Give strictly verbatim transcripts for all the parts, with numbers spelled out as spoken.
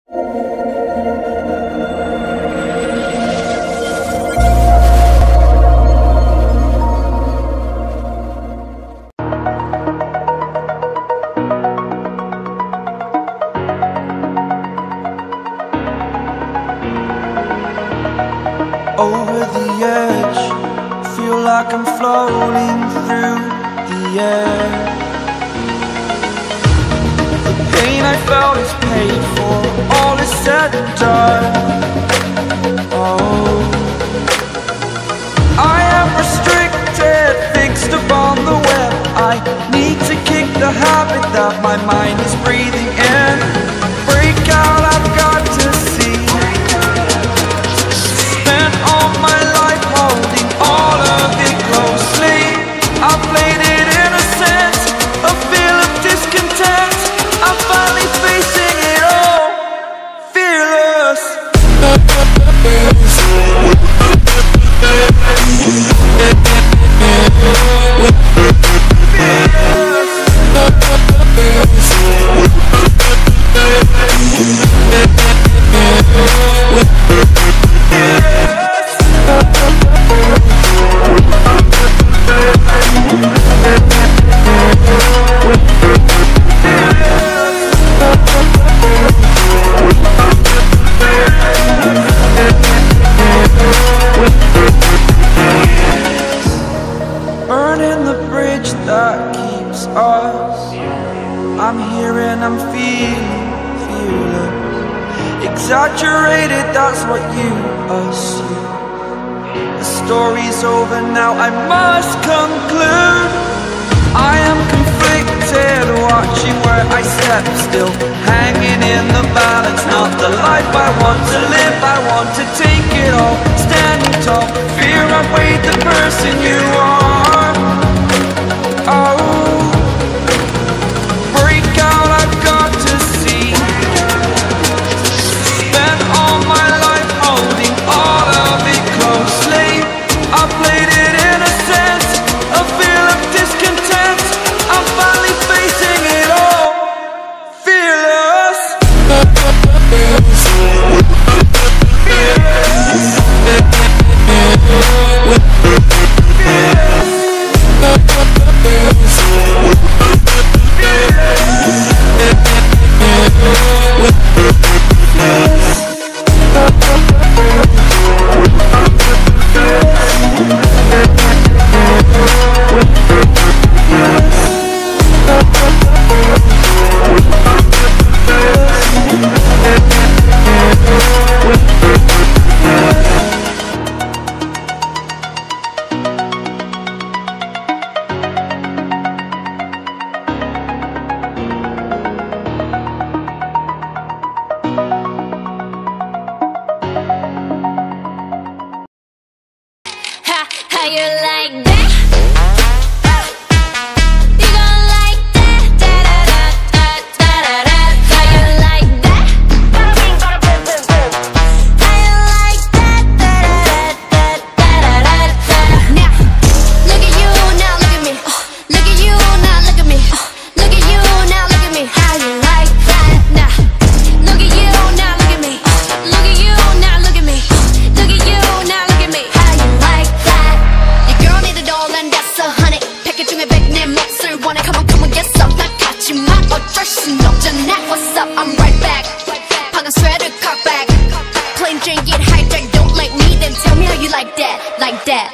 Over the edge, feel like I'm floating through the air. The pain I felt is paid for, all is said and done. Oh, I am restricted, fixed upon the web. I need to kick the habit that my mind is breathing in. Break out, I've got to see. Spent all my life holding all of it closely. I played it innocent, a feel of discontent. I'm finally facing it all, fearless. Burning the bridge that keeps us. I'm here and I'm feeling fearless. Exaggerated, that's what you assume. The story's over now, I must conclude. I am conflicted, watching where I step still, hanging in the balance. Not the life I want to live, I want to take it all. Standing tall, fear outweighed the person you are. Oh, break out, I've got to see. Spent all my life holding all of it closely. I played it innocent, a feel of discontent. I'm finally facing it all, fearless. How you like that? You gon' like that? Da da da da da da da. How you like that? How you like that? Da da da da da da da. Now, look at you, now look at me. Look at you, now look at me. Look at you, now look at me. How you like that? Now, look at you, now look at me. Look at you, now look at me. Look at you, now look at me. How you like that? Your girl need a doll and that's a honey. 패키지 중에 백 내 몫을 원해. Come on, come on, get some. 난 같지만 어쩔 순 없잖아. What's up? I'm right back. 방금 sweater cock back. Plain Jane get hijacked. Don't like me, then tell me how you like that, like that.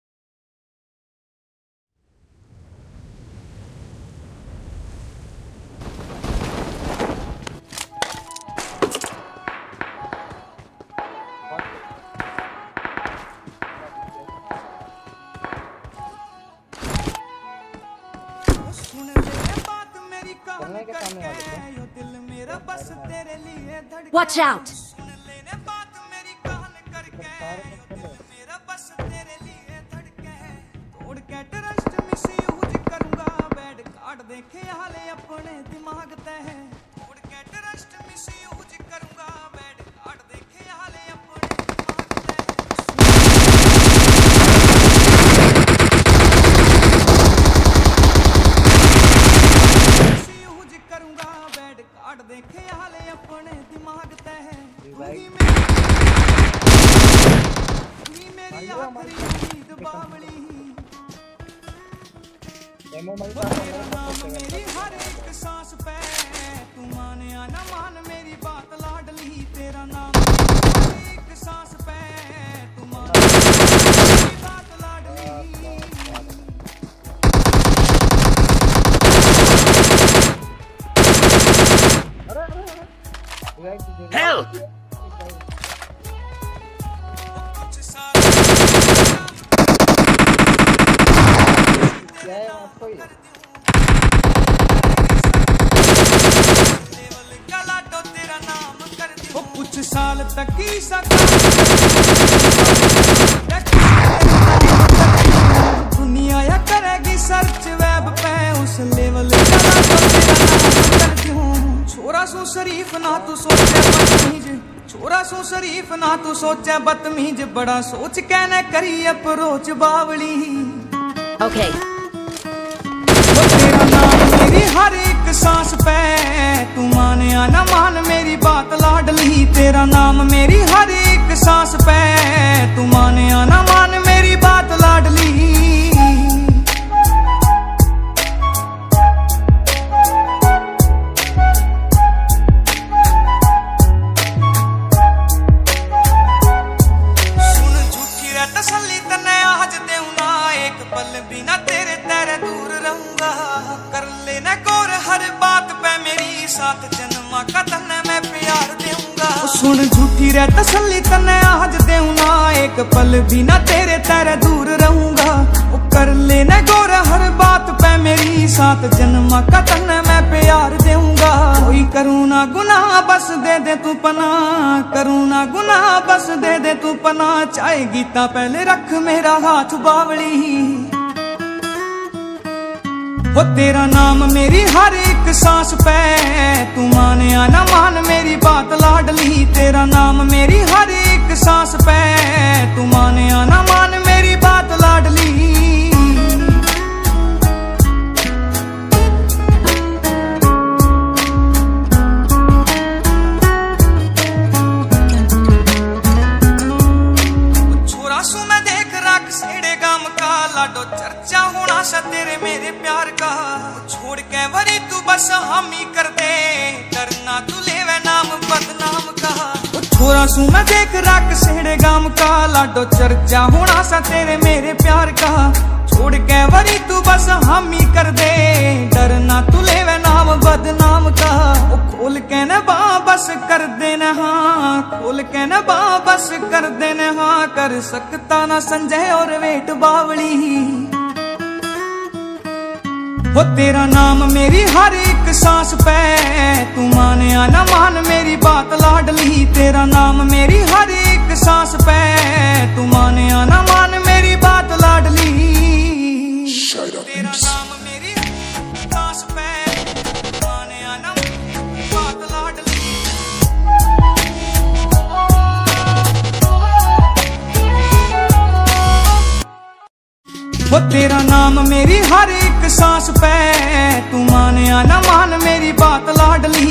Watch out! देखे हाले अपने दिमाग ते मेरी हर एक सांस पे तू माने ना मान मेरी बात लाडली तेरा नाम हर एक सांस पे तू माने मेरी बात लाडली Help! कुछ साल तक ही सका दुनिया या करेगी सर्च वेब पे उस लेवल चला तो तेरा नाम कर दूं छोरा सो शरीफ ना तू सोचे बदतमीज छोरा सो शरीफ ना तू सोचे बदतमीज बड़ा सोच कहने करी अप्रोच बावली Okay. तेरा नाम मेरी हर एक सांस पे तू माने ना मान मेरी बात लाडली तेरा नाम मेरी हर एक सांस पे तू माने ना मान मेरी बात लाडली सुन झूठी रे तसल्ली तने आज देऊ ना एक पल बिना तेरे तेरे दूर रहूंगा कर लेना गौर हर बात पे मेरी साथ जन्मा का तन्ने मैं प्यार दूंगा सुन झूठी रे तसल्ली तन्ने आज देऊ ना एक पल बिना तेरे तेरे दूर रहूंगा वो कर लेना गौर हर बात पे मेरी साथ जन्मा का तन्ने मैं प्यार दूंगा कोई करूँ ना गुनाह बस दे दे तू पना करूँ ना गुनाह बस दे दे तू पना चाहे गीता पहले रख मेरा हाथ बावली वो तेरा नाम मेरी हर एक सांस पे तू माने ना मान मेरी बात लाडली तेरा नाम मेरी हर एक सांस पे तू माने ना मान मेरी बात लाडली छोरा सू मैं देख रख सेड़े गाम का लाडो चर्चा होना सा तेरे मेरे प्यार का छोड़ के वरी तू बस हामी कर दे डरना तू लेवे नाम बदनाम का छोरा सू मैं देख रख सेड़े गाम का लाडो चर्चा होना सा तेरे मेरे प्यार का छोड़ के वरी तू बस हामी कर दे डरना तू लेवे नाम बदनाम का ओ खोल के न बा बस कर देना हाँ खोल के न बा बस कर देना हाँ कर सकता ना संजय और वेट बावली वो तेरा नाम मेरी हर एक सांस पे तू माने ना मान मेरी बात लाडली तेरा नाम मेरी हर एक सांस पे तू माने ना मान मेरी बात लाडली तेरा नाम मेरी सांस पे तू माने ना बात लाडली वो तेरा नाम मेरी हर एक सांस पे तू माने ना मान मेरी बात लाडली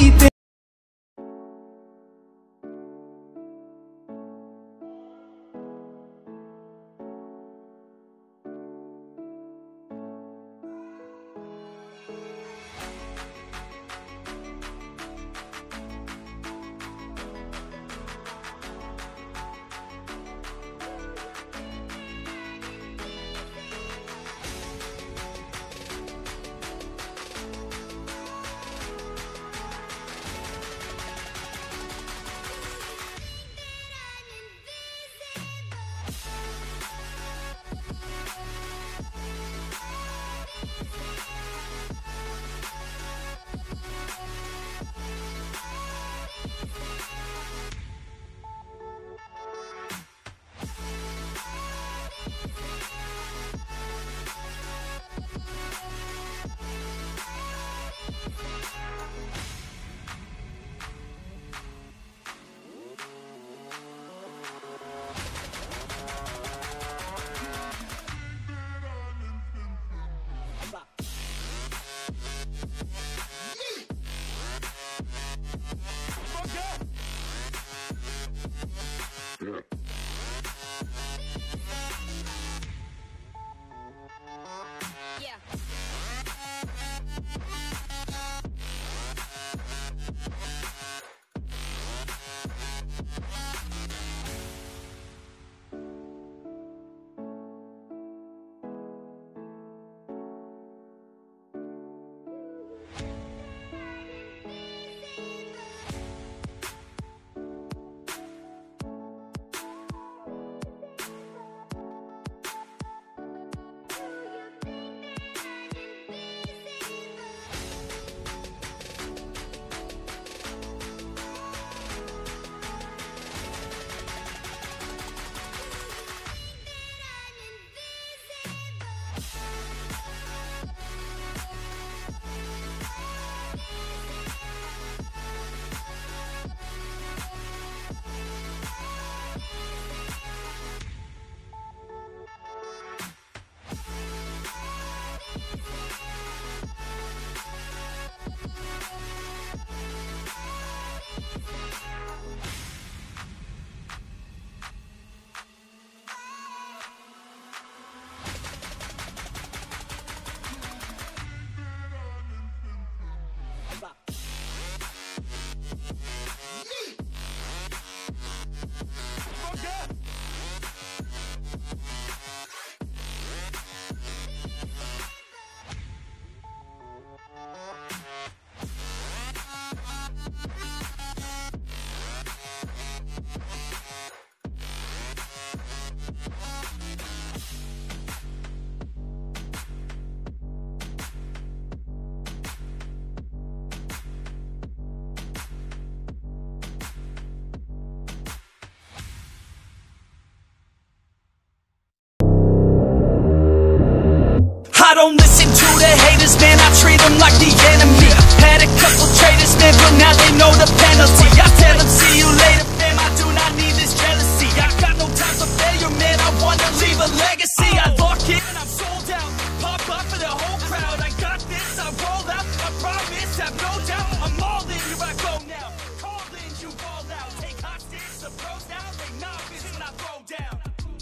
haters, man, I treat them like the enemy. Had a couple traitors, man, but now they know the penalty. I tell them, see you later, fam, I do not need this jealousy. I got no time for failure, man, I wanna leave a legacy. I lock in and I'm sold out, pop up for the whole crowd. I got this, I roll out, I promise, have no doubt. I'm all in, here I go now. Call in, you all out. Take hostage, the pros down, they novice when I throw down.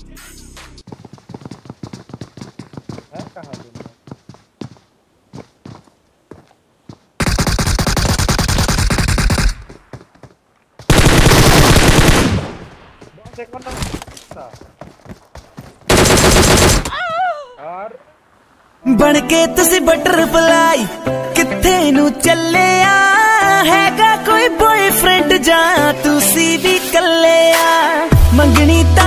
है कहाँ पे? बनके तुसी butterfly किथे नू चले आ हैगा कोई बॉयफ्रेंड जा तुसी भी कल्ले आ मंगनी